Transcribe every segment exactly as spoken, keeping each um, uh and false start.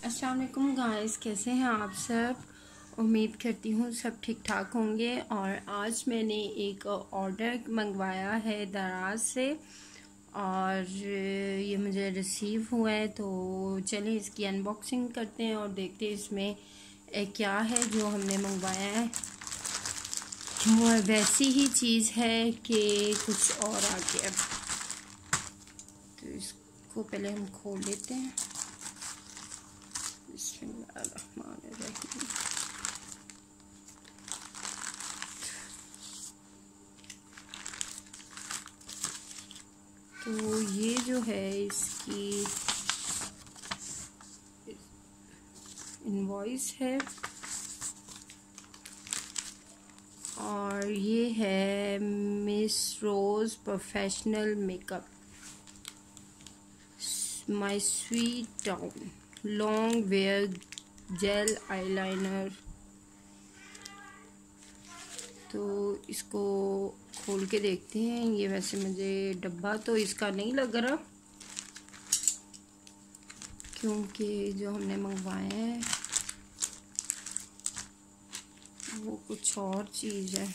अस्सलाम वालेकुम गाइस, कैसे हैं आप सब। उम्मीद करती हूँ सब ठीक ठाक होंगे। और आज मैंने एक ऑर्डर मंगवाया है दराज से और ये मुझे रिसीव हुआ है, तो चलिए इसकी अनबॉक्सिंग करते हैं और देखते हैं इसमें क्या है जो हमने मंगवाया है। वो वैसी ही चीज़ है कि कुछ और आ गया। तो इसको पहले हम खोल लेते हैं। बिस्मिल्लाहिर्रहमानिर्रहीम। तो ये जो है इसकी इनवॉइस है और ये है Miss Rose professional makeup my sweet town long wear gel eyeliner. तो इसको खोल के देखते हैं। ये वैसे मुझे डब्बा तो इसका नहीं लग रहा, क्योंकि जो हमने मंगवाया है वो कुछ और चीज़ है।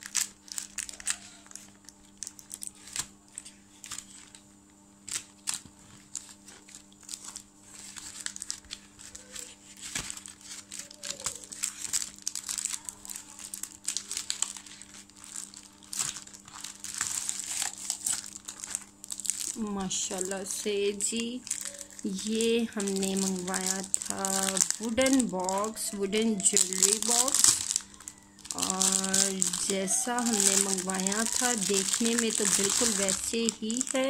माशाल्लाह से जी, ये हमने मंगवाया था wooden box, wooden jewellery box. और जैसा हमने मंगवाया था देखने में तो बिल्कुल वैसे ही है।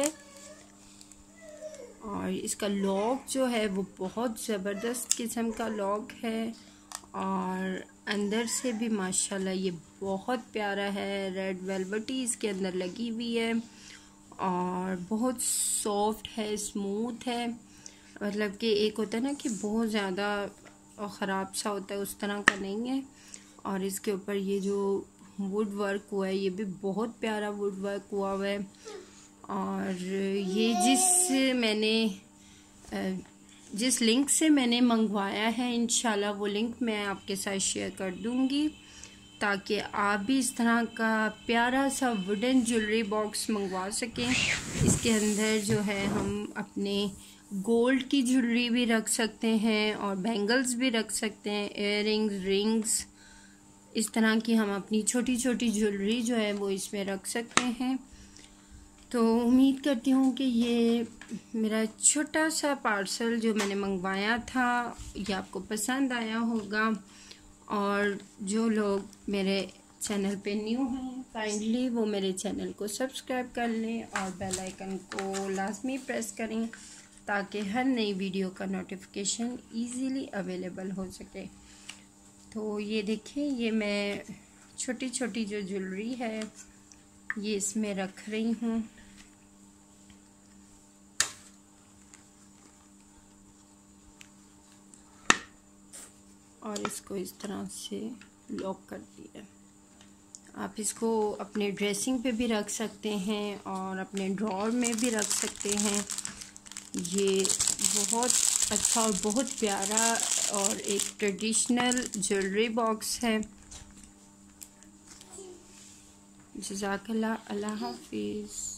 और इसका लॉक जो है वो बहुत ज़बरदस्त किस्म का लॉक है और अंदर से भी माशाल्लाह ये बहुत प्यारा है। रेड वेलवेटी इसके अंदर लगी हुई है और बहुत सॉफ्ट है, स्मूथ है। मतलब कि एक होता है ना कि बहुत ज़्यादा ख़राब सा होता है, उस तरह का नहीं है। और इसके ऊपर ये जो वुड वर्क हुआ है ये भी बहुत प्यारा वुड वर्क हुआ हुआ है। और ये जिस मैंने जिस लिंक से मैंने मंगवाया है इंशाल्लाह वो लिंक मैं आपके साथ शेयर कर दूँगी, ताकि आप भी इस तरह का प्यारा सा वुडन ज्वेलरी बॉक्स मंगवा सकें। इसके अंदर जो है हम अपने गोल्ड की ज्वेलरी भी रख सकते हैं और बैंगल्स भी रख सकते हैं, इयररिंग्स, रिंग्स, इस तरह की हम अपनी छोटी छोटी ज्वेलरी जो है वो इसमें रख सकते हैं। तो उम्मीद करती हूँ कि ये मेरा छोटा सा पार्सल जो मैंने मंगवाया था ये आपको पसंद आया होगा। और जो लोग मेरे चैनल पे न्यू हैं काइंडली वो मेरे चैनल को सब्सक्राइब कर लें और बेल आइकन को लाजमी प्रेस करें, ताकि हर नई वीडियो का नोटिफिकेशन इजीली अवेलेबल हो सके। तो ये देखिए, ये मैं छोटी छोटी जो ज्वेलरी है ये इसमें रख रही हूँ। और इसको इस तरह से लॉक कर दिया। आप इसको अपने ड्रेसिंग पे भी रख सकते हैं और अपने ड्रॉर में भी रख सकते हैं। ये बहुत अच्छा और बहुत प्यारा और एक ट्रेडिशनल ज्वेलरी बॉक्स है। जज़ाकल्लाह, अल्लाह हाफिज़।